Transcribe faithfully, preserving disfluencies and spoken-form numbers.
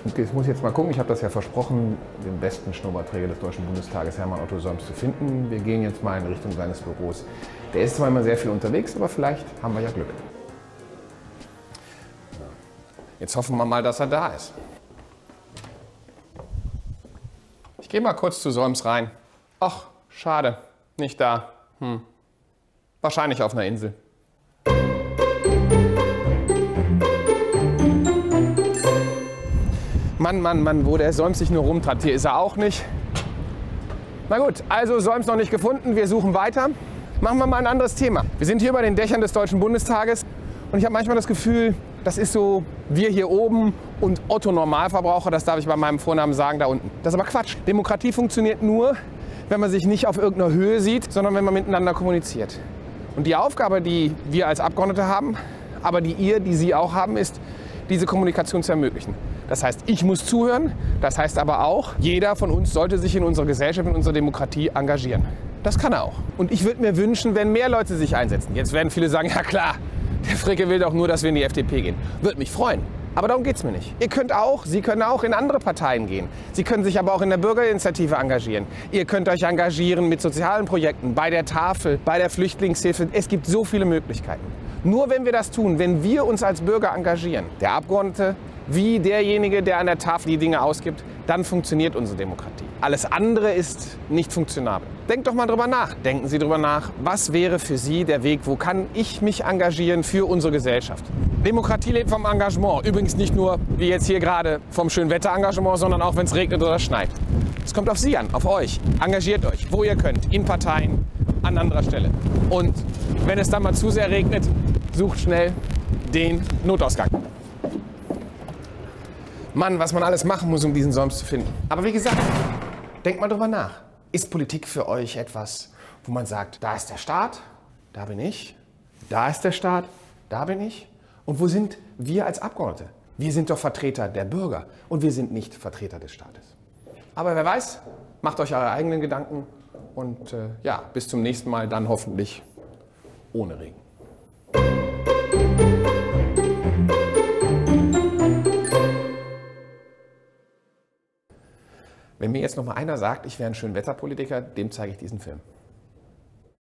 Ich muss jetzt mal gucken, ich habe das ja versprochen, den besten Schnurrbartträger des Deutschen Bundestages, Hermann Otto Solms, zu finden. Wir gehen jetzt mal in Richtung seines Büros. Der ist zwar immer sehr viel unterwegs, aber vielleicht haben wir ja Glück. Jetzt hoffen wir mal, dass er da ist. Ich gehe mal kurz zu Solms rein. Ach, schade, nicht da. Hm. Wahrscheinlich auf einer Insel. Mann, Mann, Mann, wo der Solms sich nur rumtreibt. Hier ist er auch nicht. Na gut, also Solms noch nicht gefunden. Wir suchen weiter. Machen wir mal ein anderes Thema. Wir sind hier bei den Dächern des Deutschen Bundestages und ich habe manchmal das Gefühl, das ist so wir hier oben und Otto Normalverbraucher, das darf ich bei meinem Vornamen sagen, da unten. Das ist aber Quatsch. Demokratie funktioniert nur, wenn man sich nicht auf irgendeiner Höhe sieht, sondern wenn man miteinander kommuniziert. Und die Aufgabe, die wir als Abgeordnete haben, aber die ihr, die Sie auch haben, ist, diese Kommunikation zu ermöglichen. Das heißt, ich muss zuhören, das heißt aber auch, jeder von uns sollte sich in unserer Gesellschaft, in unserer Demokratie engagieren. Das kann er auch. Und ich würde mir wünschen, wenn mehr Leute sich einsetzen. Jetzt werden viele sagen, ja klar, der Fricke will doch nur, dass wir in die F D P gehen. Würde mich freuen. Aber darum geht es mir nicht. Ihr könnt auch, Sie können auch in andere Parteien gehen. Sie können sich aber auch in der Bürgerinitiative engagieren. Ihr könnt euch engagieren mit sozialen Projekten, bei der Tafel, bei der Flüchtlingshilfe. Es gibt so viele Möglichkeiten. Nur wenn wir das tun, wenn wir uns als Bürger engagieren, der Abgeordnete wie derjenige, der an der Tafel die Dinge ausgibt, dann funktioniert unsere Demokratie. Alles andere ist nicht funktionabel. Denkt doch mal drüber nach. Denken Sie drüber nach, was wäre für Sie der Weg, wo kann ich mich engagieren für unsere Gesellschaft? Demokratie lebt vom Engagement. Übrigens nicht nur, wie jetzt hier gerade, vom Schönwetterengagement, sondern auch, wenn es regnet oder schneit. Es kommt auf Sie an, auf euch. Engagiert euch, wo ihr könnt, in Parteien, an anderer Stelle. Und wenn es dann mal zu sehr regnet, sucht schnell den Notausgang. Mann, was man alles machen muss, um diesen Solms zu finden. Aber wie gesagt, denkt mal drüber nach. Ist Politik für euch etwas, wo man sagt, da ist der Staat, da bin ich, da ist der Staat, da bin ich? Und wo sind wir als Abgeordnete? Wir sind doch Vertreter der Bürger und wir sind nicht Vertreter des Staates. Aber wer weiß, macht euch eure eigenen Gedanken und äh, ja, bis zum nächsten Mal, dann hoffentlich ohne Regen. Wenn mir jetzt noch mal einer sagt, ich wäre ein Schönwetterpolitiker, dem zeige ich diesen Film.